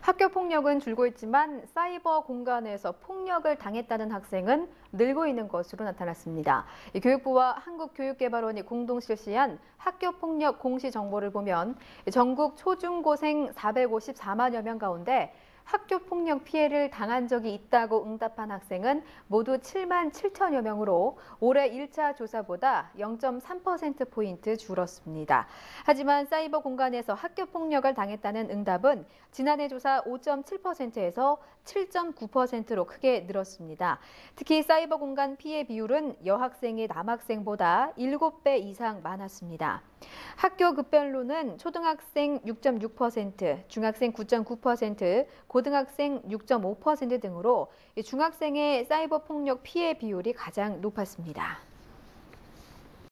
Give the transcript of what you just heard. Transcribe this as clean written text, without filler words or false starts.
학교 폭력은 줄고 있지만 사이버 공간에서 폭력을 당했다는 학생은 늘고 있는 것으로 나타났습니다. 교육부와 한국교육개발원이 공동 실시한 학교 폭력 공시 정보를 보면 전국 초중고생 454만여 명 가운데 학교 폭력 피해를 당한 적이 있다고 응답한 학생은 모두 7만 7천여 명으로 올해 1차 조사보다 0.3%포인트 줄었습니다. 하지만 사이버 공간에서 학교 폭력을 당했다는 응답은 지난해 조사 5.7%에서 7.9%로 크게 늘었습니다. 특히 사이버 공간 피해 비율은 여학생이 남학생보다 7배 이상 많았습니다. 학교 급별로는 초등학생 6.6%, 중학생 9.9%, 고등학생 6.5% 등으로 중학생의 사이버 폭력 피해 비율이 가장 높았습니다.